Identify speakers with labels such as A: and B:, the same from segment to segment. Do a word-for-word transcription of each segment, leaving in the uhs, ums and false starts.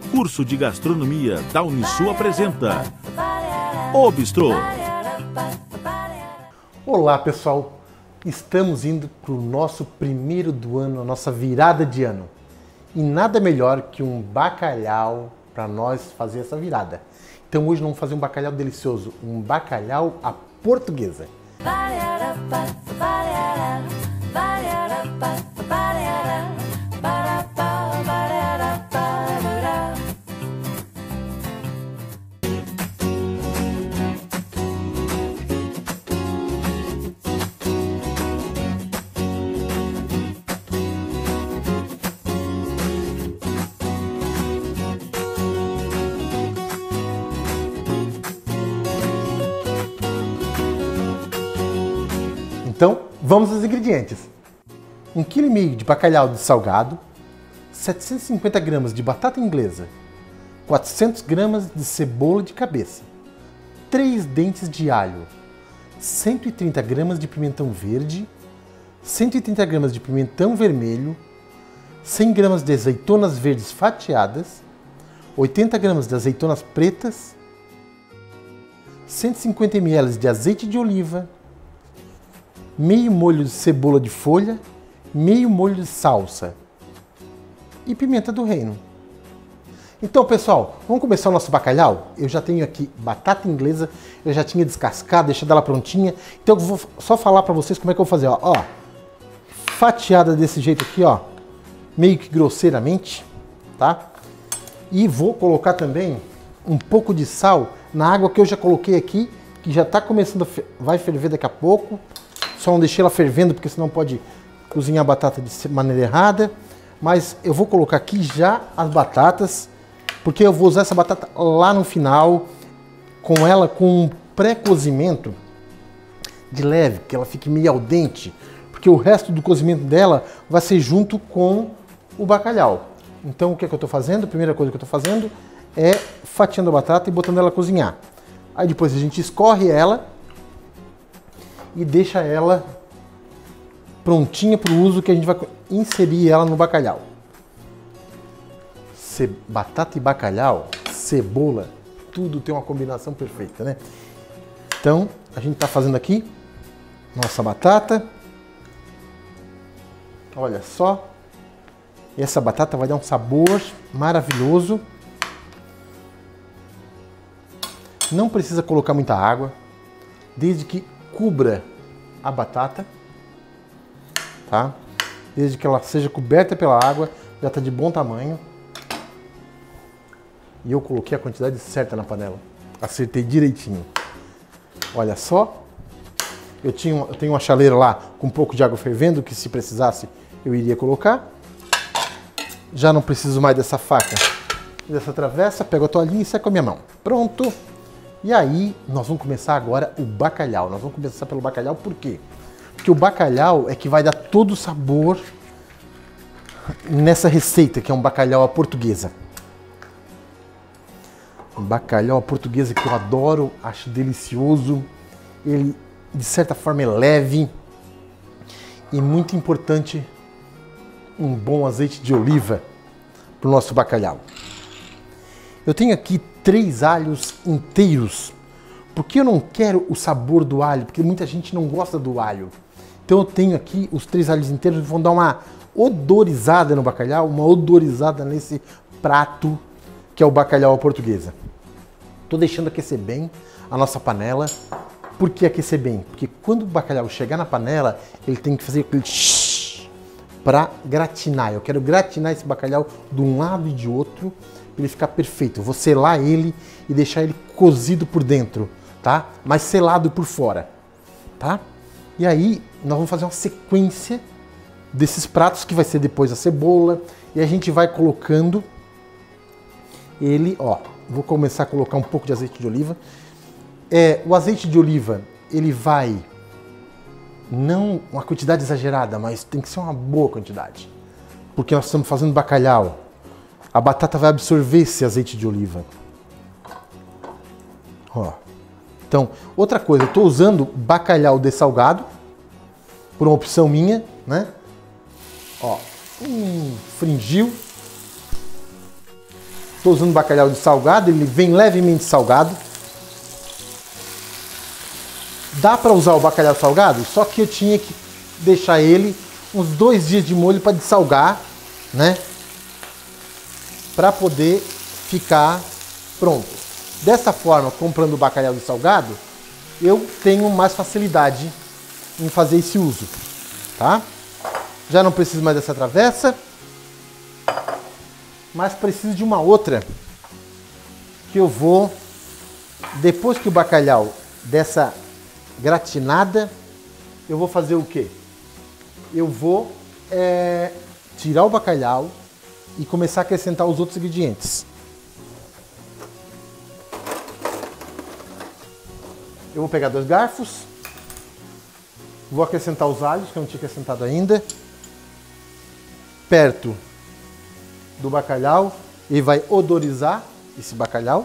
A: Curso de Gastronomia da Unisul apresenta O Bistrô.
B: Olá pessoal, estamos indo para o nosso primeiro do ano, a nossa virada de ano. E nada melhor que um bacalhau para nós fazer essa virada. Então hoje nós vamos fazer um bacalhau delicioso, um bacalhau à portuguesa. Então, vamos aos ingredientes. um vírgula cinco quilo de bacalhau de salgado, setecentos e cinquenta gramas de batata inglesa, quatrocentas gramas de cebola de cabeça, três dentes de alho, cento e trinta gramas de pimentão verde, cento e trinta gramas de pimentão vermelho, cem gramas de azeitonas verdes fatiadas, oitenta gramas de azeitonas pretas, cento e cinquenta mililitros de azeite de oliva, meio molho de cebola de folha, meio molho de salsa e pimenta do reino. Então, pessoal, vamos começar o nosso bacalhau? Eu já tenho aqui batata inglesa, eu já tinha descascado, deixado ela prontinha. Então eu vou só falar para vocês como é que eu vou fazer, ó. ó. Fatiada desse jeito aqui, ó, meio que grosseiramente, tá? E vou colocar também um pouco de sal na água que eu já coloquei aqui, que já tá começando a fe... vai ferver daqui a pouco. Só não deixei ela fervendo, porque senão pode cozinhar a batata de maneira errada. Mas eu vou colocar aqui já as batatas, porque eu vou usar essa batata lá no final, com ela com um pré-cozimento de leve, que ela fique meio al dente, porque o resto do cozimento dela vai ser junto com o bacalhau. Então o que é que eu estou fazendo? A primeira coisa que eu estou fazendo é fatiando a batata e botando ela a cozinhar. Aí depois a gente escorre ela e deixa ela prontinha para o uso, que a gente vai inserir ela no bacalhau. Ce... Batata e bacalhau, cebola, tudo tem uma combinação perfeita, né? Então, a gente está fazendo aqui nossa batata. Olha só, essa batata vai dar um sabor maravilhoso. Não precisa colocar muita água, desde que cubra a batata, tá? Desde que ela seja coberta pela água, já está de bom tamanho. E eu coloquei a quantidade certa na panela, acertei direitinho. Olha só, eu, tinha, eu tenho uma chaleira lá com um pouco de água fervendo, que se precisasse eu iria colocar. Já não preciso mais dessa faca, dessa travessa, pego a toalhinha e seco a minha mão. Pronto! E aí, nós vamos começar agora o bacalhau. Nós vamos começar pelo bacalhau, por quê? Porque o bacalhau é que vai dar todo o sabor nessa receita, que é um bacalhau à portuguesa. Um bacalhau à portuguesa que eu adoro, acho delicioso. Ele, de certa forma, é leve. E muito importante, um bom azeite de oliva para o nosso bacalhau. Eu tenho aqui três alhos inteiros, porque eu não quero o sabor do alho, porque muita gente não gosta do alho. Então eu tenho aqui os três alhos inteiros que vão dar uma odorizada no bacalhau, uma odorizada nesse prato que é o bacalhau à portuguesa. Estou deixando aquecer bem a nossa panela. Por que aquecer bem? Porque quando o bacalhau chegar na panela, ele tem que fazer aquele para gratinar. Eu quero gratinar esse bacalhau de um lado e de outro, para ele ficar perfeito. Eu vou selar ele e deixar ele cozido por dentro, tá? Mas selado por fora, tá? E aí nós vamos fazer uma sequência desses pratos, que vai ser depois a cebola, e a gente vai colocando ele, ó. Vou começar a colocar um pouco de azeite de oliva. É, o azeite de oliva, ele vai, não uma quantidade exagerada, mas tem que ser uma boa quantidade. Porque nós estamos fazendo bacalhau. A batata vai absorver esse azeite de oliva. Ó. Então, outra coisa, eu estou usando bacalhau dessalgado, por uma opção minha, né? Ó, um fringil. Estou usando bacalhau de salgado, ele vem levemente salgado. Dá para usar o bacalhau salgado, só que eu tinha que deixar ele uns dois dias de molho para dessalgar, né? Para poder ficar pronto. Dessa forma, comprando o bacalhau de salgado, eu tenho mais facilidade em fazer esse uso, tá? Já não preciso mais dessa travessa, mas preciso de uma outra que eu vou, depois que o bacalhau dessa gratinada, eu vou fazer o quê? Eu vou é, tirar o bacalhau e começar a acrescentar os outros ingredientes. Eu vou pegar dois garfos, vou acrescentar os alhos, que eu não tinha acrescentado ainda, perto do bacalhau, e vai odorizar esse bacalhau.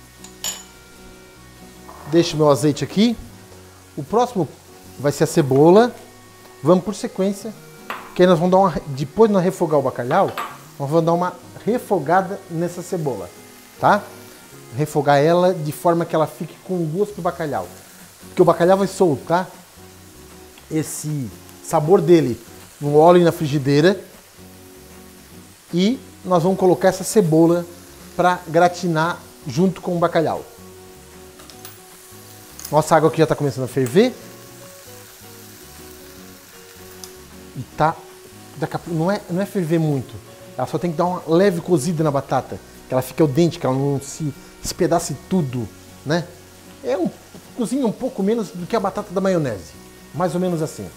B: Deixo meu azeite aqui. O próximo vai ser a cebola. Vamos por sequência, que aí nós vamos dar uma, depois de nós refogar o bacalhau, nós vamos dar uma refogada nessa cebola, tá? Refogar ela de forma que ela fique com o gosto do bacalhau. Porque o bacalhau vai soltar esse sabor dele no óleo e na frigideira. E nós vamos colocar essa cebola para gratinar junto com o bacalhau. Nossa água aqui já está começando a ferver. E tá, daqui a pouco, não é, não é ferver muito. Ela só tem que dar uma leve cozida na batata, que ela fique al dente, que ela não se espedace tudo, né? É um cozinha um pouco menos do que a batata da maionese, mais ou menos assim.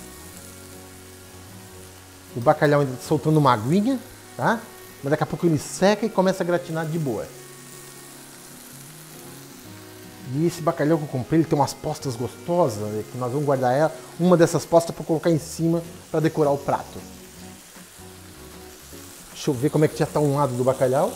B: O bacalhau ainda está soltando uma aguinha, tá? Mas daqui a pouco ele seca e começa a gratinar de boa. E esse bacalhau que eu comprei, ele tem umas postas gostosas, né, que nós vamos guardar ela, uma dessas postas para colocar em cima para decorar o prato. Deixa eu ver como é que já está um lado do bacalhau.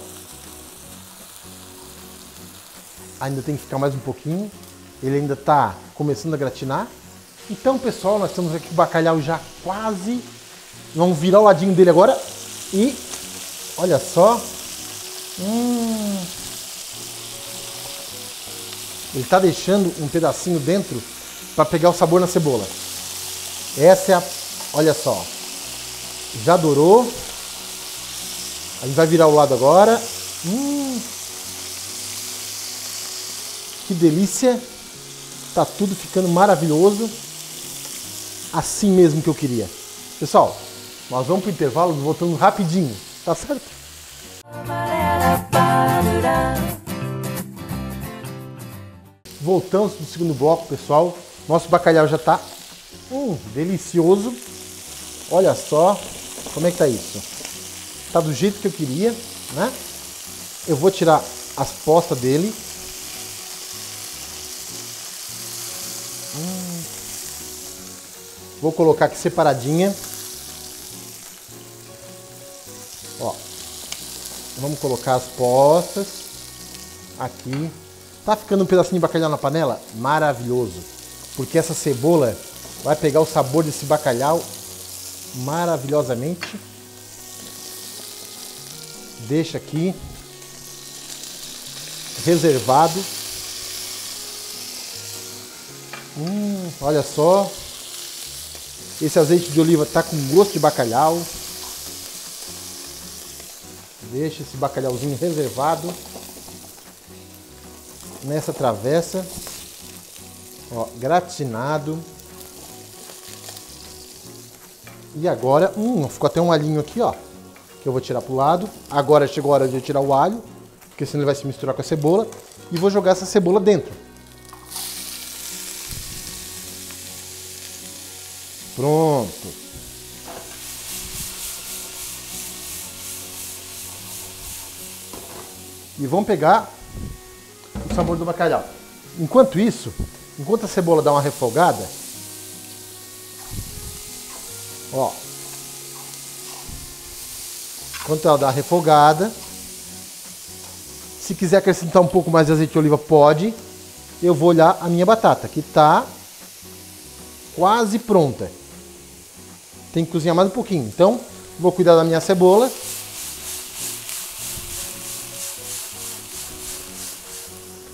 B: Ainda tem que ficar mais um pouquinho. Ele ainda está começando a gratinar. Então, pessoal, nós estamos aqui com o bacalhau já quase. Vamos virar o ladinho dele agora. E olha só. Hum... Ele está deixando um pedacinho dentro para pegar o sabor na cebola. Essa é a... Olha só. Já dourou. A gente vai virar o lado agora. Hum. Que delícia. Tá tudo ficando maravilhoso. Assim mesmo que eu queria. Pessoal, nós vamos para o intervalo voltando rapidinho. Tá certo? Voltamos para o segundo bloco, pessoal. Nosso bacalhau já está hum, delicioso. Olha só como é que tá isso. Tá do jeito que eu queria, né? Eu vou tirar as postas dele. Hum. Vou colocar aqui separadinha. Ó. Vamos colocar as postas aqui. Tá ficando um pedacinho de bacalhau na panela? Maravilhoso. Porque essa cebola vai pegar o sabor desse bacalhau maravilhosamente. Deixa aqui reservado. Hum, olha só. Esse azeite de oliva tá com gosto de bacalhau. Deixa esse bacalhauzinho reservado nessa travessa, ó, gratinado. E agora, hum, ficou até um alhinho aqui, ó, que eu vou tirar pro lado. Agora chegou a hora de eu tirar o alho, porque senão ele vai se misturar com a cebola. E vou jogar essa cebola dentro. Pronto. E vamos pegar o sabor do bacalhau. Enquanto isso, enquanto a cebola dá uma refogada, ó, enquanto ela dá uma refogada, se quiser acrescentar um pouco mais de azeite de oliva, pode. Eu vou olhar a minha batata, que tá quase pronta. Tem que cozinhar mais um pouquinho. Então, vou cuidar da minha cebola.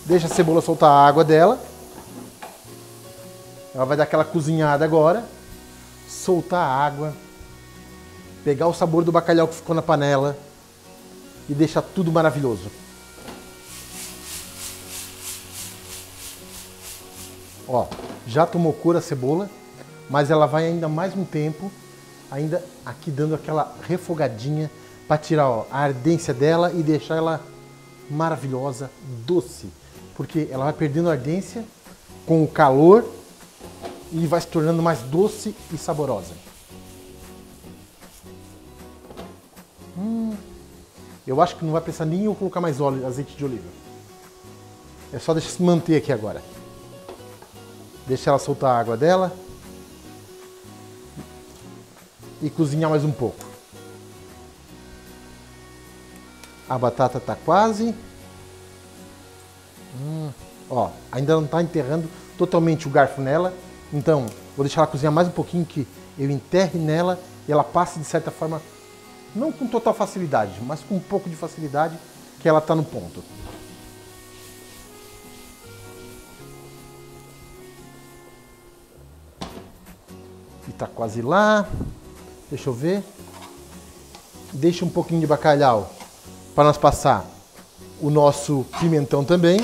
B: Deixa a cebola soltar a água dela. Ela vai dar aquela cozinhada agora. Soltar a água. Pegar o sabor do bacalhau que ficou na panela. E deixar tudo maravilhoso. Ó, já tomou cor a cebola, mas ela vai ainda mais um tempo, ainda aqui dando aquela refogadinha para tirar, ó, a ardência dela e deixar ela maravilhosa, doce, porque ela vai perdendo a ardência com o calor e vai se tornando mais doce e saborosa. Hum, eu acho que não vai precisar nem eu colocar mais óleo, azeite de oliva. É só deixar se manter aqui agora. Deixa ela soltar a água dela e cozinhar mais um pouco. A batata tá quase. Hum, ó, ainda não tá enterrando totalmente o garfo nela, então vou deixar ela cozinhar mais um pouquinho, que eu enterre nela e ela passe de certa forma, não com total facilidade, mas com um pouco de facilidade, que ela tá no ponto. E tá quase lá. Deixa eu ver. Deixa um pouquinho de bacalhau para nós passar o nosso pimentão também.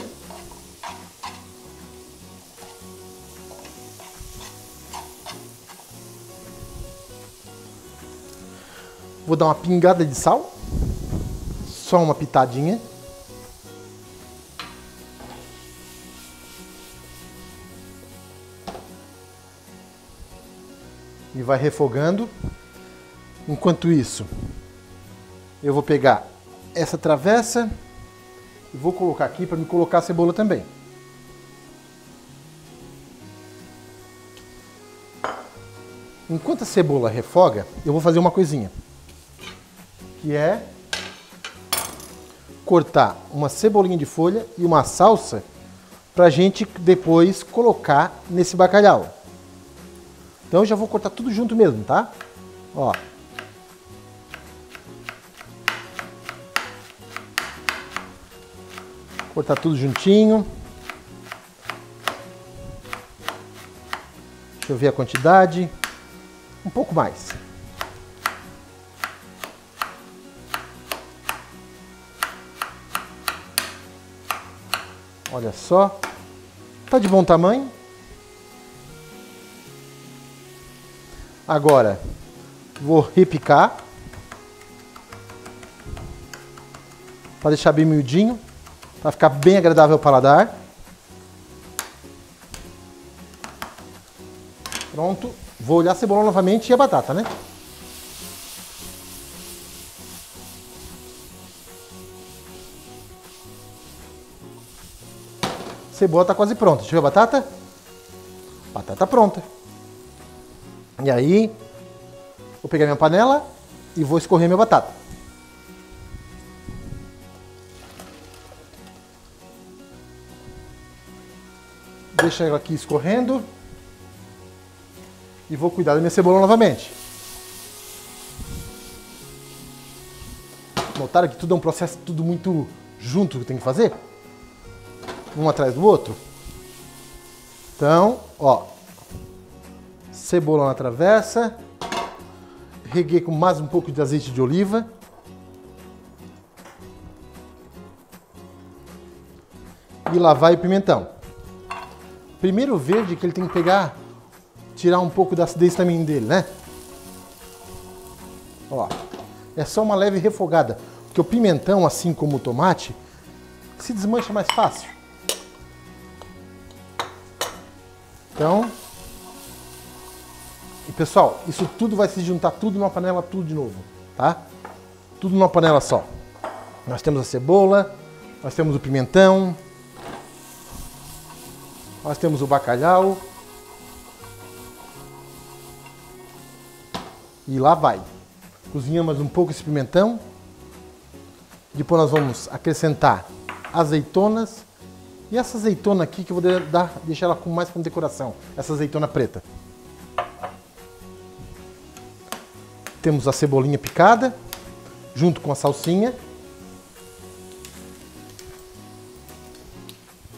B: Vou dar uma pingada de sal. Só uma pitadinha. E vai refogando. Enquanto isso, eu vou pegar essa travessa e vou colocar aqui para me colocar a cebola também. Enquanto a cebola refoga, eu vou fazer uma coisinha, que é cortar uma cebolinha de folha e uma salsa para a gente depois colocar nesse bacalhau. Então eu já vou cortar tudo junto mesmo, tá? Ó. Cortar tudo juntinho. Deixa eu ver a quantidade. Um pouco mais. Olha só. Tá de bom tamanho. Agora, vou repicar para deixar bem miudinho, para ficar bem agradável ao paladar. Pronto. Vou olhar a cebola novamente e a batata, né? Cebola está quase pronta. Deixa eu ver a batata. Batata pronta. E aí, vou pegar minha panela e vou escorrer minha batata. Deixa ela aqui escorrendo. E vou cuidar da minha cebola novamente. Notaram que tudo é um processo, tudo muito junto que tem que fazer? Um atrás do outro. Então, ó. Cebola na travessa. Reguei com mais um pouco de azeite de oliva. E lá vai o pimentão. Primeiro o verde, que ele tem que pegar, tirar um pouco da acidez também dele, né? Ó. É só uma leve refogada. Porque o pimentão, assim como o tomate, se desmancha mais fácil. Então... E pessoal, isso tudo vai se juntar tudo numa panela, tudo de novo, tá? Tudo numa panela só. Nós temos a cebola, nós temos o pimentão, nós temos o bacalhau. E lá vai. Cozinhamos um pouco esse pimentão. Depois nós vamos acrescentar azeitonas. E essa azeitona aqui que eu vou dar, deixar ela com mais como decoração. Essa azeitona preta. Temos a cebolinha picada, junto com a salsinha.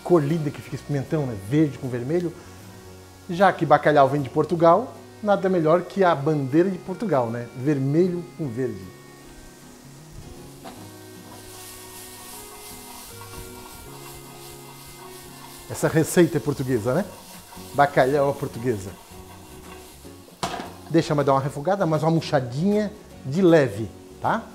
B: cor linda que fica esse pimentão, né? Verde com vermelho. Já que bacalhau vem de Portugal, nada melhor que a bandeira de Portugal, né? Vermelho com verde. Essa receita é portuguesa, né? Bacalhau à portuguesa. Deixa eu dar uma refogada, mas uma murchadinha de leve, tá?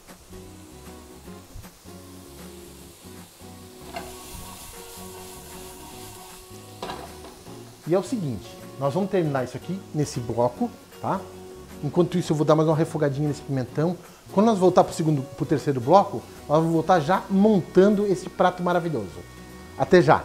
B: E é o seguinte, nós vamos terminar isso aqui nesse bloco, tá? Enquanto isso eu vou dar mais uma refogadinha nesse pimentão. Quando nós voltar para o segundo, para o terceiro bloco, nós vamos voltar já montando esse prato maravilhoso. Até já!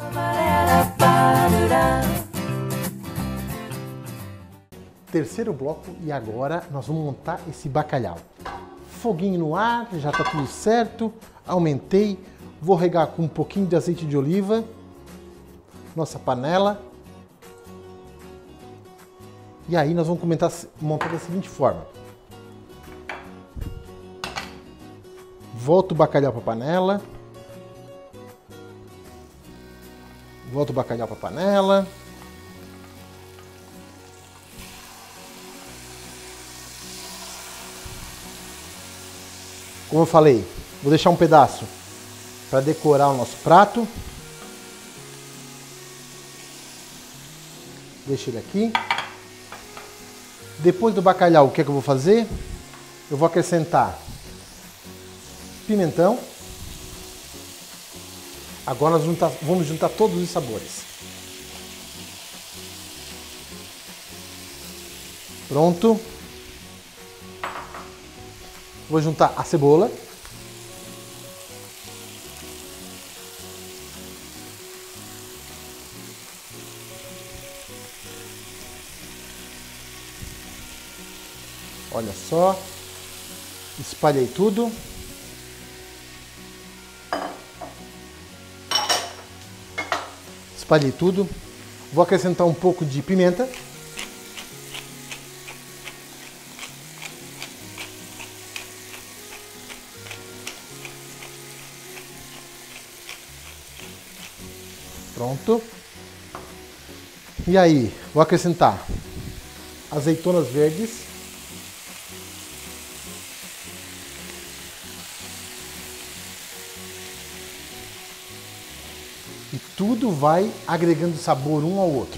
B: Terceiro bloco e agora nós vamos montar esse bacalhau. Foguinho no ar, já tá tudo certo. Aumentei, vou regar com um pouquinho de azeite de oliva. Nossa panela. E aí nós vamos comentar, montar da seguinte forma. Volto o bacalhau para a panela. Volto o bacalhau para a panela. Como eu falei, vou deixar um pedaço para decorar o nosso prato. Deixa ele aqui. Depois do bacalhau, o que é que eu vou fazer? Eu vou acrescentar pimentão. Agora nós vamos juntar, vamos juntar todos os sabores. Pronto. Vou juntar a cebola. Olha só, espalhei tudo. Espalhei tudo. Vou acrescentar um pouco de pimenta. Pronto. E aí, vou acrescentar azeitonas verdes. E tudo vai agregando sabor um ao outro.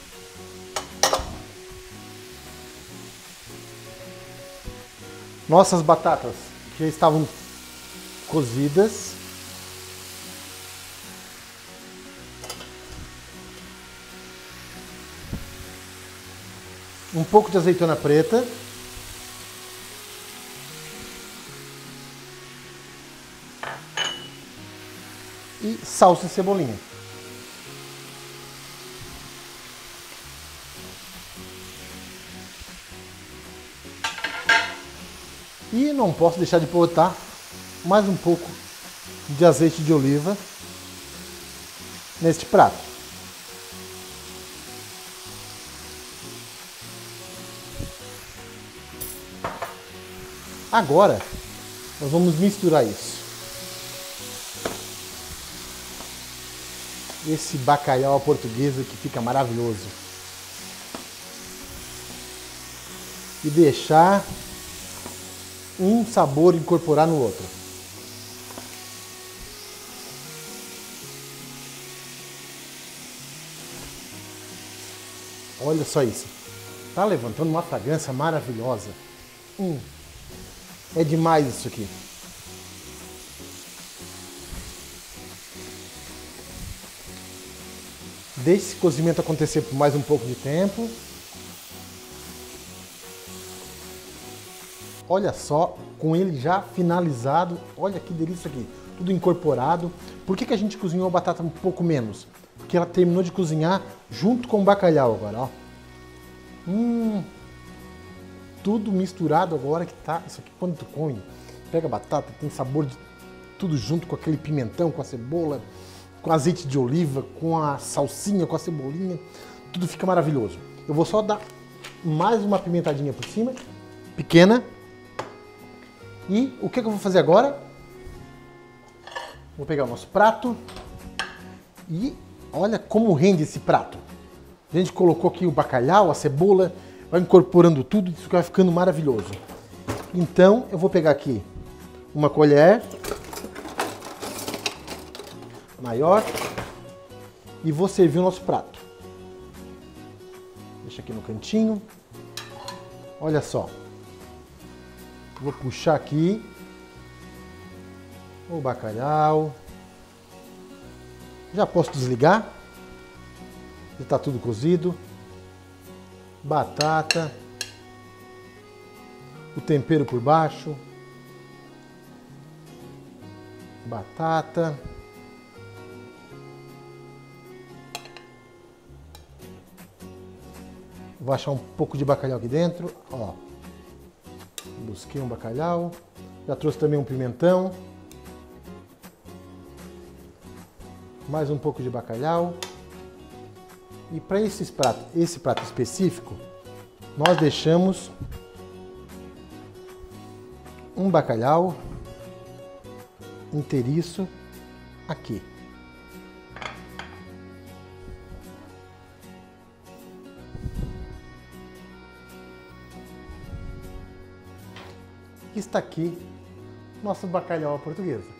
B: Nossas batatas já estavam cozidas. Um pouco de azeitona preta. E salsa e cebolinha. E não posso deixar de botar mais um pouco de azeite de oliva neste prato. Agora nós vamos misturar isso. Esse bacalhau à portuguesa que fica maravilhoso. E deixar um sabor incorporar no outro. Olha só isso. Tá levantando uma fragrância maravilhosa. Hum, é demais isso aqui. Deixe esse cozimento acontecer por mais um pouco de tempo. Olha só, com ele já finalizado, olha que delícia aqui, tudo incorporado. Por que que a gente cozinhou a batata um pouco menos? Porque ela terminou de cozinhar junto com o bacalhau agora, ó. Hum, tudo misturado agora que tá, isso aqui quando tu come, pega a batata, tem sabor de tudo junto com aquele pimentão, com a cebola, com azeite de oliva, com a salsinha, com a cebolinha, tudo fica maravilhoso. Eu vou só dar mais uma pimentadinha por cima, pequena. E o que que eu vou fazer agora? Vou pegar o nosso prato E olha como rende esse prato. A gente colocou aqui o bacalhau, a cebola, vai incorporando tudo, isso vai ficando maravilhoso. Então eu vou pegar aqui uma colher maior e vou servir o nosso prato. Deixa aqui no cantinho. Olha só. Vou puxar aqui o bacalhau. Já posso desligar. Já está tudo cozido. Batata. O tempero por baixo. Batata. Vou achar um pouco de bacalhau aqui dentro. Ó. Busquei um bacalhau. Já trouxe também um pimentão. Mais um pouco de bacalhau. E para esses pratos, esse prato específico, nós deixamos um bacalhau inteiriço aqui. Está aqui nosso bacalhau à portuguesa.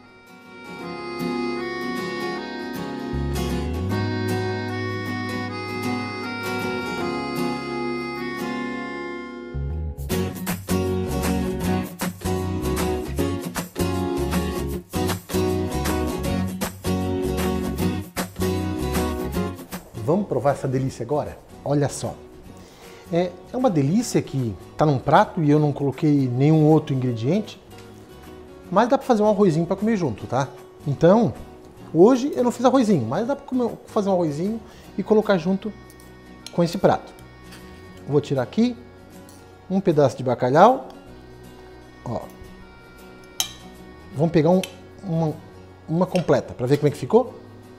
B: Vamos provar essa delícia agora? Olha só. É, é uma delícia que está num prato e eu não coloquei nenhum outro ingrediente, mas dá para fazer um arrozinho para comer junto, tá? Então, hoje eu não fiz arrozinho, mas dá para fazer um arrozinho e colocar junto com esse prato. Vou tirar aqui um pedaço de bacalhau. Ó. Vamos pegar um, uma, uma completa para ver como é que ficou.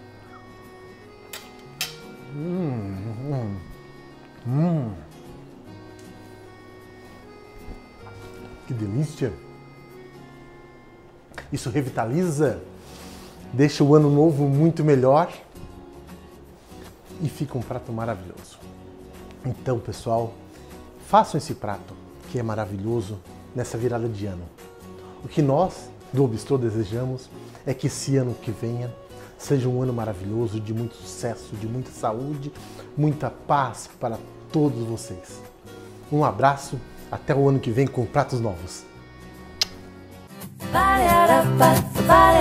B: Hum, hum, hum. Que delícia! Isso revitaliza, deixa o ano novo muito melhor e fica um prato maravilhoso. Então, pessoal, façam esse prato que é maravilhoso nessa virada de ano. O que nós do Bistrô desejamos é que esse ano que venha seja um ano maravilhoso, de muito sucesso, de muita saúde, muita paz para todos vocês. Um abraço, até o ano que vem com pratos novos.